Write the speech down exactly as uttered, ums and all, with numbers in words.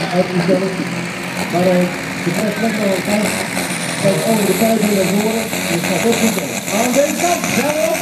uit uzelf. Maar uh, je trekt lekker op elkaar. Kijk over de tijd naar voren. En het gaat ook goed. Aan deze kant.